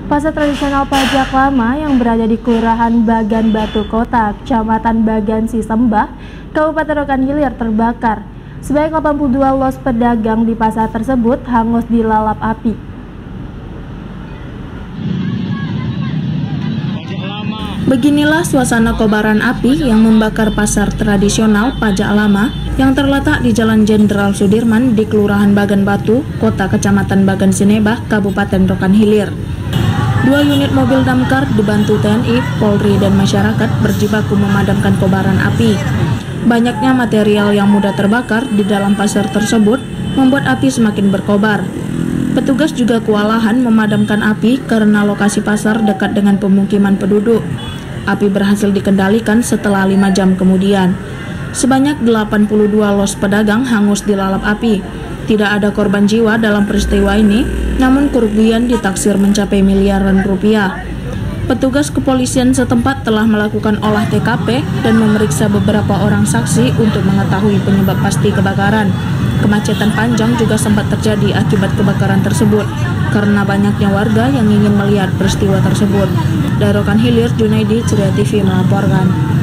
Pasar tradisional Pajak Lama yang berada di Kelurahan Bagan Batu Kota, Kecamatan Bagan Sisembah, Kabupaten Rokan Hilir terbakar. Sebanyak 82 los pedagang di pasar tersebut hangus dilalap api. Beginilah suasana kobaran api yang membakar pasar tradisional Pajak Lama yang terletak di Jalan Jenderal Sudirman di Kelurahan Bagan Batu, Kota Kecamatan Bagan Sinebah, Kabupaten Rokan Hilir. 2 unit mobil damkar dibantu TNI, Polri, dan masyarakat berjibaku memadamkan kobaran api. Banyaknya material yang mudah terbakar di dalam pasar tersebut membuat api semakin berkobar. Petugas juga kewalahan memadamkan api karena lokasi pasar dekat dengan pemukiman penduduk. Api berhasil dikendalikan setelah 5 jam kemudian. Sebanyak 82 los pedagang hangus dilalap api. Tidak ada korban jiwa dalam peristiwa ini, namun kerugian ditaksir mencapai miliaran rupiah. Petugas kepolisian setempat telah melakukan olah TKP dan memeriksa beberapa orang saksi untuk mengetahui penyebab pasti kebakaran. Kemacetan panjang juga sempat terjadi akibat kebakaran tersebut, karena banyaknya warga yang ingin melihat peristiwa tersebut. Dari Rokan Hilir, Junaidi, Ceria TV melaporkan.